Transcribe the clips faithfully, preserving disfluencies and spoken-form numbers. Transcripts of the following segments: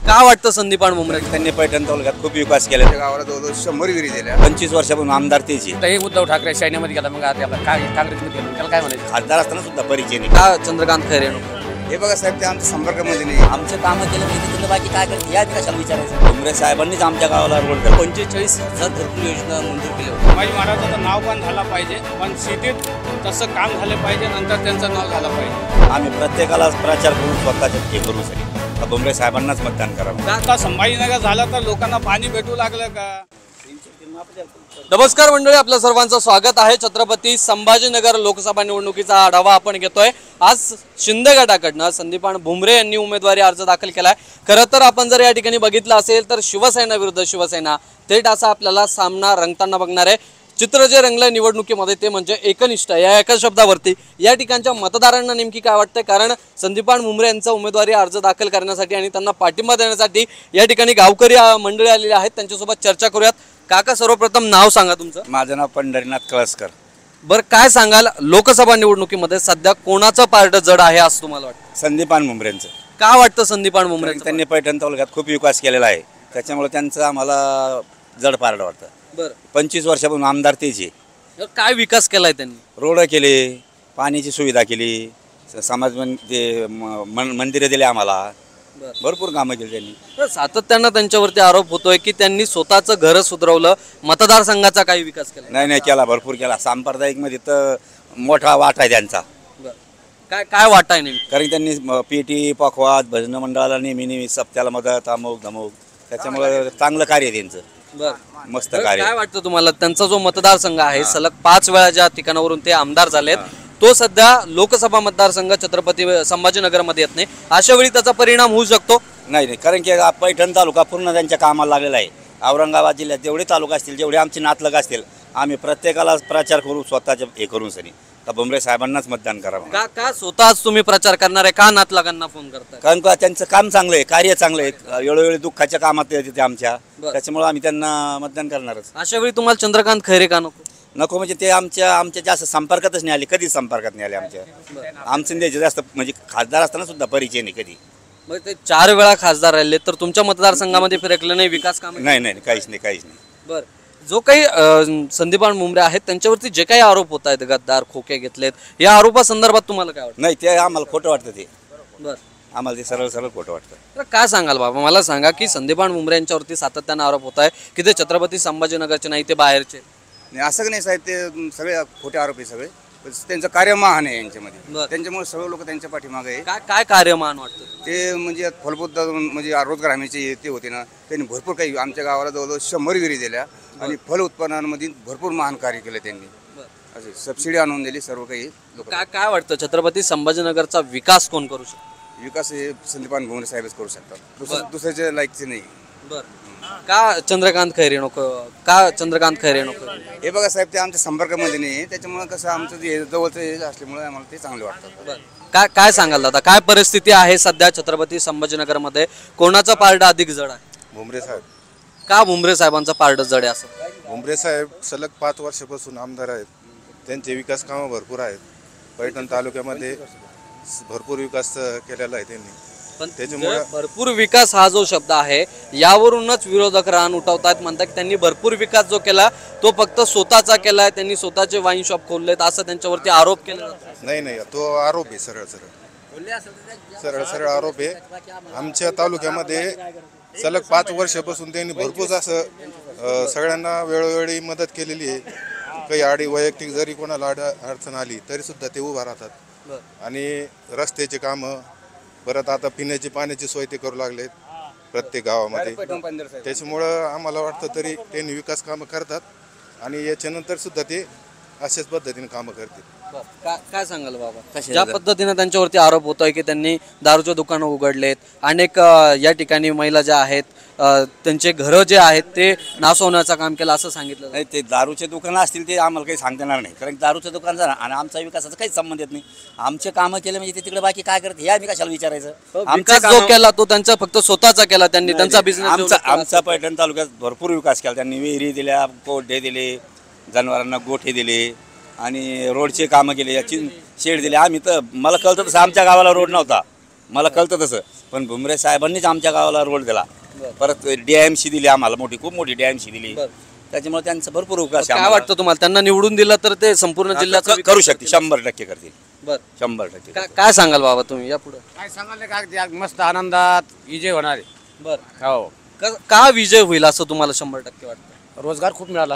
का वाटतं संदीपान भुमरे? त्यांनी पैठण तालुक्यात खूप विकास केला. गावाला जवळजवळ शंभर विहिरी दिल्या. पंचवीस वर्षापासून आमदार तेच आहे. उद्धव ठाकरे सैन्यामध्ये गेला, मग आता काय काँग्रेसमध्ये गेला, त्याला काय म्हणायचं? खासदार असताना सुद्धा परिचय नाही. का चंद्रकांत खैरे नको? हे बघा साहेब, ते आमच्या संपर्कामध्ये नाही. आमचे कामं केलं म्हणजे तिथलं बाकी काय करते या कशाला विचारायचं. भुमरे साहेबांनीच आमच्या गावाला रोड पंचेचाळीस हजार घरकुल योजना मंजूर केली होती. माझ्या महाराजाचं नाव पण झालं पाहिजे, पण सिटीत तसं काम झालं पाहिजे, नंतर त्यांचं नाव झालं पाहिजे. आम्ही प्रत्येकाला प्रचार करून स्वतःच्या हे करू शकतो. भुमरे साहेबांनाच मतदान करावं. आता संभाजीनगर झालं तर लोकांना पाणी भेटू लागलं का? नमस्कार मंडळी, आपल्या सर्वांचं स्वागत आहे. छत्रपती संभाजीनगर लोकसभा निवडणुकीचा आढावा आपण घेतोय. आज शिंदे गटाकडनं संदीपान भुमरे यांनी उमेदवारी अर्ज दाखल केलाय. खरं तर आपण जर या ठिकाणी बघितलं असेल तर शिवसेना विरुद्ध शिवसेना थेट असा आपल्याला सामना रंगताना बघणार आहे. चित्र जे रंगलंय निवडणुकीमध्ये ते म्हणजे एकनिष्ठ या एका शब्दावरती. या ठिकाणच्या मतदारांना नेमकी काय वाटतंय, कारण संदीपान भुमरे यांचा उमेदवारी अर्ज दाखल करण्यासाठी आणि त्यांना पाठिंबा देण्यासाठी या ठिकाणी गावकरी मंडळी आलेले आहेत. त्यांच्यासोबत चर्चा करूयात. काका, सर्वप्रथम नाव सांगा तुमचं. माझं नाव पंढरीनाथ कळसकर. बरं, काय सांगाल लोकसभा निवडणुकीमध्ये सध्या कोणाचं पारड जड आहे असं तुम्हाला वाटतं? संदीपान भुमरेंचं. का वाटतं संदीपान भुमरे? त्यांनी पैठण तालुक्यात खूप विकास केलेला आहे, त्याच्यामुळे त्यांचं आम्हाला जड पारड वाटतं. बरं, पंचवीस वर्षापासून आमदार तेच आहे. काय विकास केलाय त्यांनी? रोड केले, पाण्याची सुविधा केली, समाज ते मंदिरं दिले आम्हाला, भरपूर कामं केली त्यांनी. सातत्यानं त्यांच्यावरती आरोप होतोय की त्यांनी स्वतःचं घर सुधरवलं, मतदारसंघाचा काही विकास केला? नाही नाही केला, भरपूर केला. सांप्रदायिक मध्ये तर मोठा वाटा आहे त्यांचा. काय काय वाटा आहे नेमकी? कारण त्यांनी पेटी पखवाद भजन मंडळाला नेहमी नेहमी सप्त्याला मदत अमुक धमुक, त्याच्यामुळे चांगलं कार्य आहे त्यांचं. बरं, मस्त कार्य. काय वाटतं तुम्हाला, त्यांचा जो मतदारसंघ आहे सलग पाच वेळा ज्या ठिकाणावरून ते आमदार झालेत, तो सध्या लोकसभा मतदारसंघ छत्रपती संभाजीनगर मध्ये येत नाही, अशा वेळी त्याचा परिणाम होऊ शकतो? नाही नाही, कारण की पैठण तालुका पूर्ण त्यांच्या कामाला लागलेला आहे. औरंगाबाद जिल्ह्यात जेवढे तालुका असतील, जेवढे आमचे नातलग असतील, आम्ही प्रत्येकाला प्रचार करू स्वतःच्या हे करून सरी का भुमरे साहेबांनाच मतदान करावं. का का स्वतःच तुम्ही प्रचार करणार आहे, का नातलगांना फोन करताय? कारण का त्यांचं काम चांगलं आहे, कार्य चांगलं आहे, वेळोवेळी दुःखाच्या कामात येते ते आमच्या, त्याच्यामुळे आम्ही त्यांना मतदान करणारच. अशा वेळी तुम्हाला चंद्रकांत खैरे का नको? नको म्हणजे ते आमच्या आमच्या जास्त संपर्कातच नाही आले, कधीच संपर्कात नाही आले आमच्या. आमचं द्यायचे जास्त म्हणजे खासदार असताना सुद्धा परिचय नाही कधी. मग ते चार वेळा खासदार राहिले तर तुमच्या मतदारसंघामध्ये फिरकलं नाही, विकास काम? नाही नाही, काहीच नाही काहीच नाही. बरं, जो काही संदीपान भुमरे आहेत त्यांच्यावरती जे काही आरोप होत आहेत, गद्दार खोके घेतलेत, या आरोपासंदर्भात तुम्हाला काय वाटतं? नाही, ते आम्हाला खोटं वाटतं. ते बरं, आम्हाला ते सरळ सरळ खोटं वाटतं. तर काय सांगाल बाबा, मला सांगा की संदीपान भुमरे यांच्यावरती सातत्यानं आरोप होत आहे की ते छत्रपती संभाजीनगरचे नाही, ते बाहेरचे? नाही, असं नाही साहेब, ते सगळे खोटे आरोप आहे सगळे. त्यांचं कार्य महान आहे यांच्यामध्ये, त्यांच्यामुळे सर्व लोक त्यांच्या पाठीमागे आहे. काय काय कार्य महान वाटतं ते? म्हणजे फलबुद्ध म्हणजे रोजगार हमीचे ते होते ना, त्यांनी भरपूर काही आमच्या गावाला जवळजवळ शंभर विहिरी दिल्या आणि फल उत्पादनामध्ये भरपूर महान कार्य केलं त्यांनी. असे सबसिडी आणून दिली सर्व काही लोक. काय काय वाटतं छत्रपती संभाजीनगरचा विकास कोण करू शकतो? विकास हे संदीपान भुमरे साहेबच करू शकतात, दुसऱ्या दुसऱ्याच्या लायकचे नाही. बरं, का चंद्रकांत खैरे नको? का चंद्रकांत खैरे नको? हे बघा साहेब, ते आमच्या संपर्कामध्ये नाही, त्याच्यामुळे कसं आमचं जे जवळचं असल्यामुळे आम्हाला ते चांगले वाटतं. काय काय सांगाल दादा, काय परिस्थिती आहे सध्या छत्रपती संभाजीनगरमध्ये? कोणाचं पारडं अधिक जड आहे? भुमरे साहेब. का भुमरे साहेबांचं पारडं जड आहे असं? भुमरे साहेब सलग पाच वर्षापासून आमदार आहेत, त्यांचे विकास कामं भरपूर आहेत. पैठण तालुक्यामध्ये भरपूर विकास केलेला आहे त्यांनी. पण त्याच्यामुळे भरपूर विकास हा जो शब्द आहे यावरूनच विरोधक रान उठवतात, म्हणतात की त्यांनी भरपूर विकास जो केला तो फक्त स्वतःचा केलाय, त्यांनी स्वतःचे वाईन शॉप खोललेत असं त्यांच्यावरती आरोप केला जातो. नाही नाही, तो आरोप आहे, सरळ सरळ सरळ सरळ आरोप आहे. आमच्या तालुक्यामध्ये सलग पाच वर्षापासून त्यांनी भरपूर असं सगळ्यांना वेळोवेळी मदत केलेली आहे. काही आडी वैयक्तिक जरी कोणाला आड अडचण आली तरी सुद्धा ते उभा राहतात. आणि रस्त्याचे कामं, परत आता पिण्याची पाण्याची सोय ते करू लागलेत प्रत्येक गावामध्ये. त्याच्यामुळं आम्हाला वाटतं तरी त्यांनी विकास कामं करतात आणि याच्यानंतर सुद्धा ते अशाच पद्धतीने कामं करतील. काय सांगाल बाबा, ज्या पद्धतीने त्यांच्यावरती आरोप होतोय की त्यांनी दारूचे दुकानं उघडलेत, अनेक या ठिकाणी महिला ज्या आहेत त्यांचे घरं जे आहेत ते नासवण्याचं काम केलं असं सांगितलं? नाही, ते दारूचे दुकानं असतील ते आम्हाला काही सांगता येणार नाही, कारण दारूचं दुकान झालं आणि आमचा विकासाचा काहीच संबंध येत नाही. आमचे कामं केले म्हणजे ते तिकडे बाकी काय करते हे आम्ही कशाला विचारायचं? आमचा जो केला तो त्यांचा फक्त स्वतःचा केला त्यांनी, त्यांचा बिझनेस. आमचा आमचा पैठण तालुक्यात भरपूर विकास केला त्यांनी. विहिरी दिल्या, कोठे दिले, जनावरांना गोठे दिले आणि रोडचे कामं केले, याची शेड दिले. आम्ही तर मला कळतं तसं आमच्या गावाला रोड नव्हता, मला कळतं तसं. पण भुमरे साहेबांनीच आमच्या गावाला रोड दिला. परत डी एम सी दिली आम्हाला, मोठी खूप मोठी डी एम सी दिली. त्याच्यामुळे त्यांचा भरपूर विकास आहे. काय वाटतं तुम्हाला, त्यांना निवडून दिलं तर ते संपूर्ण जिल्ह्याचा क- करू शकते, शंभर टक्के करतील. बर शंभर टक्के. काय काय सांगाल बाबा तुम्ही या पुढे? काय सांगाले का त्या मस्त आनंदात विजय होणार आहे. बर हो, क- का विजय होईल असं तुम्हाला शंभर टक्के वाटतं? रोजगार खूप मिळाला.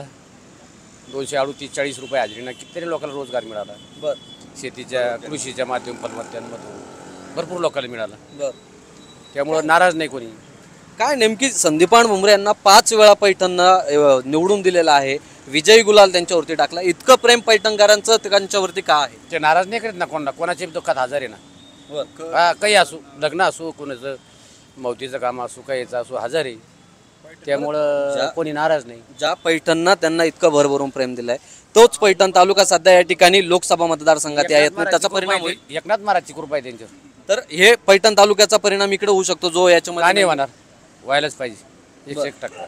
दोनशे अडतीस चाळीस रुपये हजेरीनं कितीतरी लोकांना रोजगार मिळाला. बर शेतीच्या कृषीच्या माध्यम माध्यमातून भरपूर लोकांना मिळाला. बर त्यामुळं नाराज नाही कोणी. काय नेमकी संदीपान भुमरे यांना पाच वेळा पैठणला अ, निवडून दिलेलं आहे, विजयी गुलाल त्यांच्यावरती टाकला, इतकं प्रेम पैठणकरांचं त्यांच्यावरती का आहे? ते नाराज नाही करीत ना कोणाला, कोणाच्या दुःखात हजर आहे ना. बर हा, काही असो, लग्न असो, कोणाचं मौतीचं काम असो, काहीचं असो, हजर आहे. त्यामुळं कोणी नाराज नाही. ज्या पैठणना त्यांना इतकं भरभरून प्रेम दिलंय, तोच पैठण तालुका सध्या या ठिकाणी लोकसभा मतदारसंघात येत नाही, त्याचा परिणाम होईल. एकनाथ महाराजची कृपा आहे त्यांच्यावर. तर हे पैठण तालुक्याचा परिणाम इकडे होऊ शकतो, जो का याच्यामध्ये नाही होणार, व्हायलाच पाहिजे एकशे एक टक्का.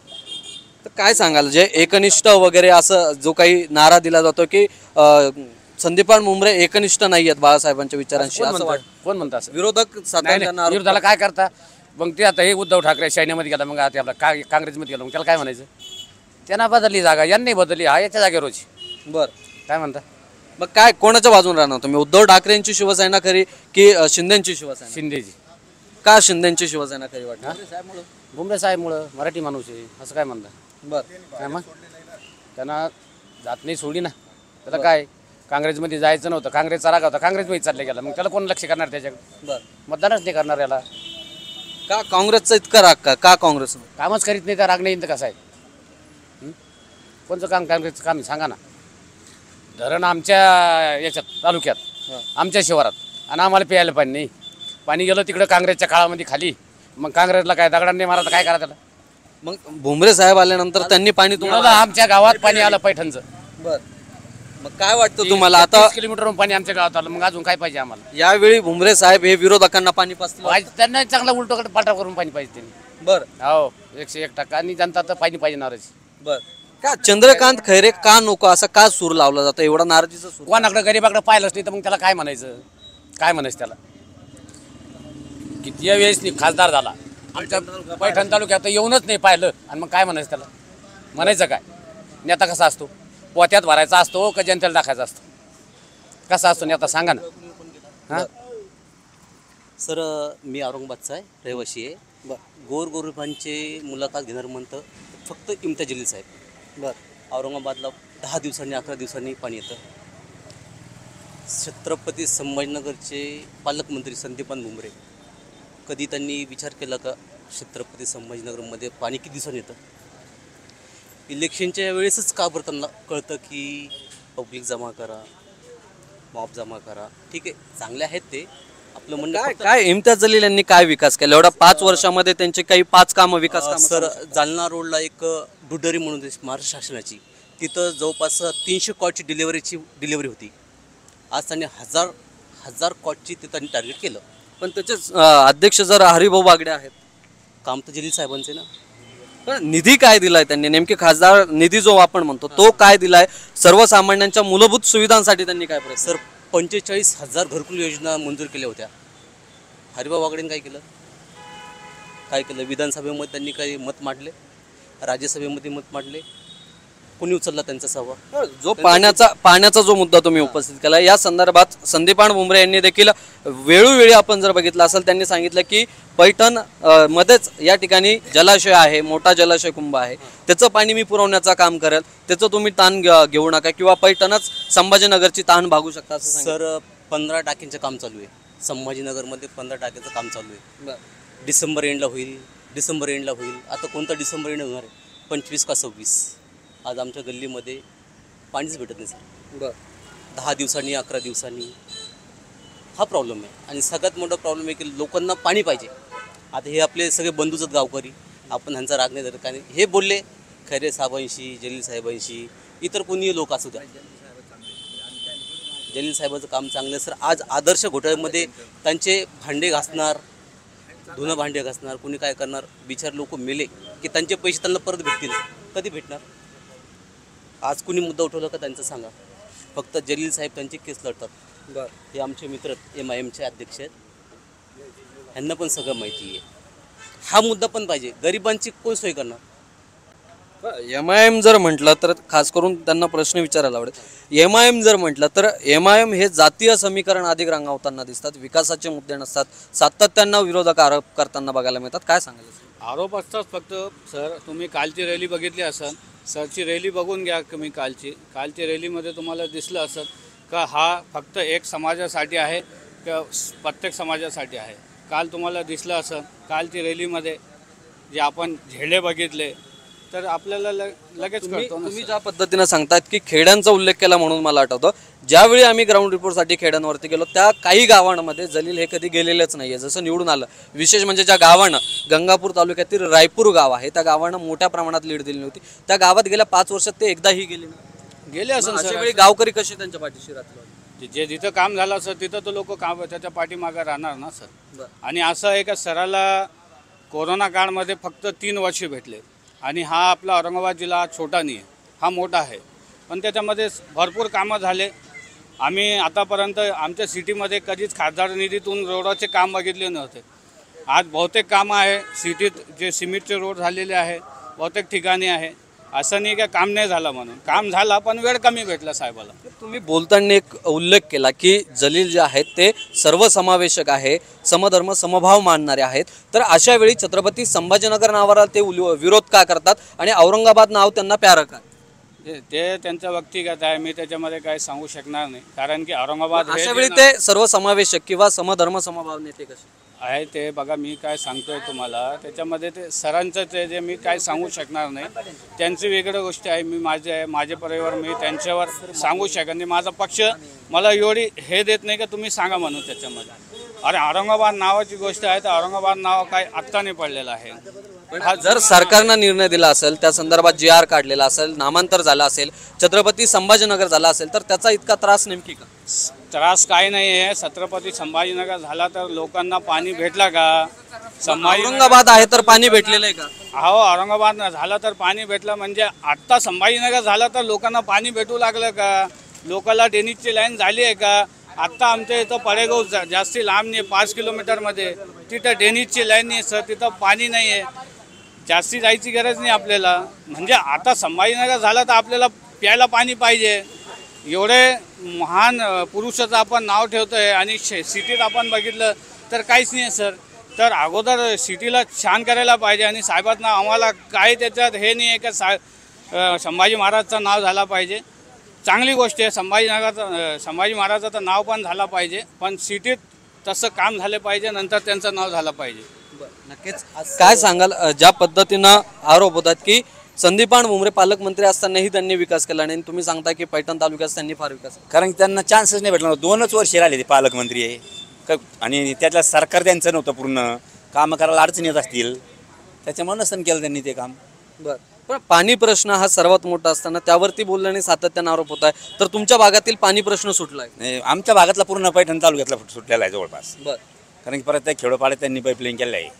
तर काय सांगाल, जे एकनिष्ठ वगैरे असं जो काही नारा दिला जातो की अ, संदीपान भुमरे एकनिष्ठ नाही आहेत बाळासाहेबांच्या विचारांशी, कोण असं म्हणतं? वाटतं? कोण म्हणतं असं? विरोधक नाही, सातत्यानं नाही, आरोप विरोधाला काय करता मग? ते आता हे उद्धव ठाकरे सैन्यामध्ये गेला, मग आता आपला का काँग्रेसमध्ये गेला, मग त्याला काय म्हणायचं? त्यांना बदलली जागा, यांनी बदलली, हा याच्या जागेवर रोज. बर काय म्हणता? मग काय कोणाच्या बाजून राहणार तुम्ही? उद्धव ठाकरेंची शिवसेना खरी की अ, शिंदेची शिवसेना? शिंदेजी. का शिंदेची शिवसेना खरी वाटतं? भुमरे साहेबमुळं, मराठी माणूस आहे असं काय म्हणता? बर काय मग त्यांना जात नाही सोडी ना. त्याला काय काँग्रेसमध्ये जायचं नव्हतं, काँग्रेसचा राग होता, काँग्रेसमध्ये चालले गेला, मग त्याला कोण लक्ष करणार त्याच्याकडे? बर मतदानच नाही करणार याला. का काँग्रेसचा इतका राग का का काँग्रेस? कामच करीत नाही, तर राग नाही तर कसं आहे? हं? कोणचं काम काँग्रेसचं काम आहे? सांगा ना. धरण आमच्या याच्यात तालुक्यात, आमच्या शिवारात, आणि आम्हाला प्यायला पाणी नाही. पाणी गेलं तिकडं काँग्रेसच्या काळामध्ये खाली, मग काँग्रेसला काय दगडांनी मारा तर काय करा त्याला? मग भुमरे साहेब आल्यानंतर त्यांनी पाणी तुम्हाला तुम्हाला आमच्या गावात पाणी आलं पैठणचं. बर मग काय वाटतं तुम्हाला आता तीस किलोमीटरवरून पाणी आमच्या गावात आलं, मग अजून काय पाहिजे आम्हाला? यावेळी भुमरे साहेब हे विरोधकांना पाणी पाचतील? पाहिजे त्यांना चांगला उलटोकडे पाठा करून पाणी पाहिजे त्यांनी. बर हो, एकशे एक टक्का. आणि जनता तर पाणी पाहिजे नाराज. बर का चंद्रकांत खैरे का नको असा का सूर लावला जातो, एवढा नाराजीचा सूर? कोणाकडे गरीबाकडे पाहिलंच नाही तर मग त्याला काय म्हणायचं? काय म्हणायचं त्याला? किती वेळेस नाही खासदार झाला आमच्या पैठण तालुक्यात, येऊनच नाही पाहिलं, आणि मग काय म्हणायचं त्याला? म्हणायचं काय? नेता कसा असतो? पोत्यात भरायचा असतो का जनतेला दाखायचा असतो? कसा असतो नेता सांगा ना. हां, सर मी औरंगाबादचा आहे, रहिवासी आहे. गोरगोरिबांचे मुलाखत घेणार म्हणतं फक्त इम्तियाज जलील साहेब. बर औरंगाबादला दहा दिवसांनी अकरा दिवसांनी पाणी येतं. छत्रपती संभाजीनगरचे पालकमंत्री संदीपान भुमरे, कधी त्यांनी विचार केला का छत्रपती संभाजीनगरमध्ये पाणी किती दिवसांनी येतं? इलेक्शनच्या वेळेसच का बरं त्यांना कळतं की पब्लिक जमा करा, मॉब जमा करा? ठीक आहे, चांगले आहेत ते, आपलं म्हणणं काय फक्त- काय इम्तियाज जलील यांनी काय विकास केला एवढा पाच वर्षामध्ये? त्यांचे काही पाच कामं विकास अ, कामं सर सांगू शकता? जालना रोडला एक डुडरी म्हणून आहे महाराष्ट्र शासनाची, तिथं जवळपास तीनशे कॉटची डिलेवरीची डिलेवरी होती. आज त्यांनी हजार हजार कॉटची ते त्यांनी टार्गेट केलं. पण त्याचे अ, अध्यक्ष जर हरिभाऊ बागडे आहेत. काम तर जलील साहेबांचे ना. पण निधी काय दिलाय त्यांनी? नेमके खासदार निधी जो आपण म्हणतो तो काय दिलाय? सर्वसामान्यांच्या मूलभूत सुविधांसाठी त्यांनी काय प्रयत्न? सर पंचेचाळीस हजार घरकुल योजना मंजूर केल्या होत्या. हरिभाऊ बागडेंनी काय केलं? काय केलं? विधानसभेमध्ये त्यांनी काही मत मांडले, राज्यसभेमध्ये मत मांडले, कोणी उचलला त्यांचा सहभाग? जो पाण्याचा पाण्याचा जो मुद्दा तुम्ही उपस्थित केला, या संदर्भात संदीपान भुमरे यांनी देखील वेळोवेळी आपण जर बघितलं असेल, त्यांनी सांगितलं की पैठण अ, मध्येच या ठिकाणी जलाशय आहे, मोठा जलाशय कुंभ आहे, त्याचं पाणी मी पुरवण्याचं काम करेल, त्याचं तुम्ही ताण घे- घेऊ नका, किंवा पैठणच संभाजीनगरची ताण भागू शकता असं सांगितलं. सर पंधरा टाकींचं काम चालू आहे संभाजीनगरमध्ये. पंधरा टाकीचं काम चालू आहे. डिसेंबर एंडला होईल, डिसेंबर एंडला होईल. आता कोणता डिसेंबर एंड होणार आहे? पंचवीस का सव्वीस? आज आमच्या गल्लीमध्ये पाणीच भेटत नाही सर. बरं दहा दिवसांनी अकरा दिवसांनी हा प्रॉब्लेम आहे. आणि सगळ्यात मोठा प्रॉब्लेम आहे की लोकांना पाणी पाहिजे. आता हे आपले सगळे बंधूच आहेत गावकरी, आपण ह्यांचा राग नाही धरत. कारण हे बोलले खैरे साहेबांशी, जलील साहेबांशी, इतर कोणी लोक असू द्या, जलील साहेबांचं काम चांगलं आहे सर. आज आदर्श घोटाळ्यामध्ये त्यांचे भांडे घासणार, धुणं भांडे घासणार, कोणी काय करणार, बिचार लोक मेले की त्यांचे पैसे त्यांना परत भेटतील. कधी भेटणार? आज कुणी मुद्दा उठवला का त्यांचं सांगा. फक्त जलील साहेब त्यांची केस लढतात. बरं हे आमचे मित्र एम आय एमचे अध्यक्ष आहेत. ह्यांना पण सगळं माहिती आहे. हा मुद्दा पण पाहिजे. गरिबांची कोण सोय करणार? एम आय एम जर म्हटलं तर खास करून त्यांना प्रश्न विचारायला आवडेल. एम आय एम जर म्हटलं तर एम आय एम हे जातीय समीकरण अधिक रांगावताना दिसतात, विकासाचे मुद्दे नसतात, सातत्यानं विरोधक आरोप करताना बघायला मिळतात. काय सांगायचं? आरोप असतात फक्त. सर तुम्ही कालची रॅली बघितली असेल, सरची रॅली बघून घ्या तुम्ही. कालची कालची रॅलीमध्ये तुम्हाला दिसलं असेल का हा फक्त एक समाजासाठी आहे का प्रत्येक समाजासाठी आहे. काल तुम्हाला दिसलं असेल कालची रॅलीमध्ये जे आपण झेडे बघितले तर आपल्याला ल लगेच कळतो ना. तुम्ही ज्या पद्धतीनं सांगतात की खेड्यांचा उल्लेख केला म्हणून मला आठवतं, ज्यावेळी आम्ही ग्राउंड रिपोर्टसाठी खेड्यांवरती गेलो त्या काही गावांमध्ये जलील हे कधी गेलेलेच नाहीये. जसं निवडून आलं, विशेष म्हणजे ज्या गावानं गंगापूर तालुक्यातील रायपूर गाव आहे त्या गावानं मोठ्या प्रमाणात लीड दिली नव्हती, त्या गावात गेल्या पाच वर्षात ते एकदाही गेले नाही. गेले असेल अशा सर. वेळी गावकरी कसे त्यांच्या पाठीशी राहतील? जे जिथं काम झालं असं तिथं तो लोक काम त्याच्या पाठीमागं राहणार ना सर. आणि असं आहे का सराला कोरोना काळमध्ये फक्त तीन वर्षे भेटले आणि हा आपला औरंगाबाद जिल्हा छोटा नाही आहे, हा मोठा आहे, पण त्याच्यामध्ये भरपूर कामं झाले. आम्ही आतापर्यंत आमच्या सिटीमध्ये कधीच खासदार निधीतून रोडाचे काम बघितले नव्हते. आज बहुतेक कामं आहे सिटीत, जे सिमेंटचे रोड झालेले आहे बहुतेक ठिकाणी आहे. असं नाही का काम नाही झालं म्हणून, काम झाला पण वेळ कमी भेटला साहेबाला. तुम्ही बोलताना एक उल्लेख केला की जलील जे आहेत ते सर्वसमावेशक आहे, समधर्म समभाव मानणारे आहेत, तर अशा वेळी छत्रपती संभाजीनगर नावाला ते विरोध का करतात आणि औरंगाबाद नाव त्यांना प्यारं का? ते त्यांचं व्यक्तिगत आहे, मी त्याच्यामध्ये काही सांगू शकणार नाही. कारण की औरंगाबाद अशा वेळी ते सर्वसमावेशक किंवा समधर्म समभाव नेते कसे आहे ते बघा. मी काय सांगतोय तुम्हाला त्याच्यामध्ये ते सरांचं ते जे मी काय सांगू शकणार नाही. त्यांची वेगळी गोष्ट आहे. मी माझे माझे परिवार मी त्यांच्यावर सांगू शकत नाही. माझा पक्ष मला एवढी हे देत नाही का तुम्ही सांगा म्हणून त्याच्यामध्ये. अरे औरंगाबाद नावाची गोष्ट आहे तर औरंगाबाद नाव काय आत्ता नाही पडलेलं आहे. हा जर सरकारनं निर्णय दिला असेल, त्या संदर्भात जी आर काढलेला असेल, नामांतर झालं असेल, छत्रपती संभाजीनगर झाला असेल, तर त्याचा इतका त्रास नेमकी का? त्रास काय नाही आहे. छत्रपती संभाजीनगर झाला तर लोकांना पाणी भेटला का? संभाजी औरंगाबाद आहे तर पाणी भेटलेलं आहे का? हो, औरंगाबाद झाला तर पाणी भेटलं म्हणजे आत्ता संभाजीनगर झाला तर लोकांना पाणी भेटू लागलं का? लोकांना ड्रेनेजची लाईन झाली आहे का? आत्ता आमच्या इथं पडेगाव जा जास्ती लांब नाही, पाच किलोमीटरमध्ये तिथं ड्रेनेजची लाईन नाही सर, तिथं पाणी नाही आहे, जास्ती जायची गरज नाही आपल्याला. म्हणजे आता संभाजीनगर झालं तर आपल्याला प्यायला पाणी पाहिजे. एवढे महान पुरुषाचं आपण नाव ठेवतो आहे आणि शे सिटीत आपण बघितलं तर काहीच नाही आहे सर. तर अगोदर सिटीला छान करायला पाहिजे आणि साहेबांना आम्हाला काय त्याच्यात हे नाही आहे का सा संभाजी महाराजचं नाव झाला पाहिजे. चांगली गोष्ट आहे, संभाजीनगरचं संभाजी महाराजाचं नाव पण झालं पाहिजे, पण सिटीत तसं काम झालं पाहिजे, नंतर त्यांचं नाव झालं पाहिजे. नक्कीच. काय सांगाल ज्या पद्धतीनं आरोप होतात की संदीपान भुमरे पालकमंत्री असतानाही त्यांनी विकास केला नाही, तुम्ही सांगता की पैठण तालुक्यात त्यांनी फार विकास केला? कारण त्यांना चान्सच नाही भेटला. दोनच वर्ष राहिले ते पालकमंत्री आहे क- आणि त्यातलं सरकार त्यांचं नव्हतं, पूर्ण कामं करायला अडचणी येत असतील, त्याच्यामुळे नसन केलं त्यांनी ते काम. बरं, पण पाणी प्रश्न हा सर्वात मोठा असताना त्यावरती बोलल्याने सातत्यानं आरोप होत आहे, तर तुमच्या भागातील पाणी प्रश्न सुटला आहे? नाही, आमच्या भागातला पूर्ण पैठण तालुक्यातला सुटलेला आहे जवळपास. बरं, कारण की परत त्या खेडोपाड्यात त्यांनी पाईपलाईन केलं आहे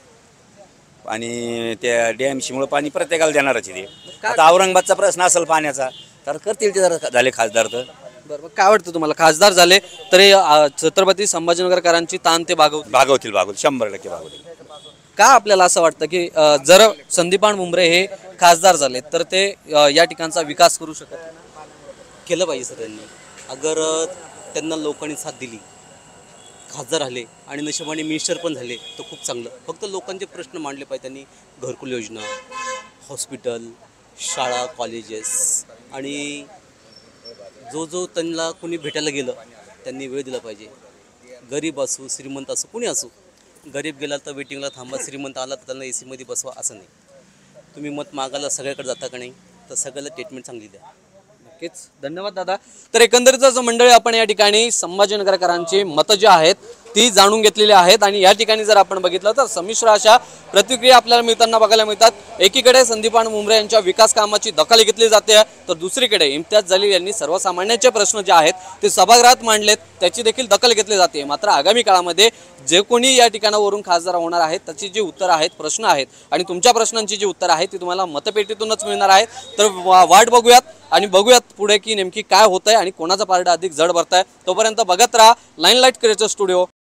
आणि त्या डीएमसीमुळे पाणी प्रत्येकाला देणारच आहे ते. आता औरंगाबादचा प्रश्न असेल पाण्याचा तर करतील ते, जर झाले खासदार तर. बरं, काय वाटतं तुम्हाला खासदार झाले तरी अ, छत्रपती संभाजीनगरकरांची ताण ते भागवतील? भागवतील भागवतील शंभर टक्के भागवतील. का आपल्याला असं वाटतं की अ, जर संदीपान भुमरे हे खासदार झाले तर ते अ, या ठिकाणचा विकास करू शकत नाही? केलं पाहिजे सर त्यांनी. अगर त्यांना लोकांनी साथ दिली, खासदार आले आणि नशिबाने मिनिस्टर पण झाले तर खूप चांगलं. फक्त लोकांचे प्रश्न मांडले पाहिजे त्यांनी. घरकुल योजना, हॉस्पिटल, शाळा, कॉलेजेस आणि जो जो त्यांना कोणी भेटायला गेलं त्यांनी वेळ दिला पाहिजे. गरीब असो श्रीमंत असो कोणी असो, गरीब गेला तर वेटिंगला थांबा, श्रीमंत आला तर त्यांना ए सीमध्ये बसवा असं नाही. तुम्ही मत मागायला सगळ्याकडे जाता का नाही, तर सगळ्याला ट्रीटमेंट चांगली द्या. नक्कीच, धन्यवाद दादा. तर एकंदरीतच मंडळी आपण या ठिकाणी संभाजीनगरकरांची मतं जी आहेत ती जाणून घेतलेली आहेत आणि या ठिकाणी जर आपण बघितलं तर संमिश्र अशा प्रतिक्रिया आपल्याला मिळताना बघायला मिळतात. एकीकडे संदीपान भुमरे यांच्या विकास कामाची दखल घेतली जाते, तर दुसरीकडे इम्तियाज जलील यांनी सर्वसामान्यांचे प्रश्न जे आहेत ते सभागृहात मांडलेत त्याची देखील दखल घेतली जाते. मात्र आगामी काळामध्ये जे कोणी या ठिकाणावरून खासदार होणार आहेत त्याची जी उत्तरं आहेत, प्रश्न आहेत आणि तुमच्या प्रश्नांची जी उत्तरं आहेत ती तुम्हाला मतपेटीतूनच मिळणार आहेत. तर वाट बघूयात आणि बघूयात पुढे की नेमकी काय होतंय आणि कोणाचा पारडा अधिक जड भरताय. तोपर्यंत बघत राहा लाईन लाईट क्रिएटर स्टुडिओ.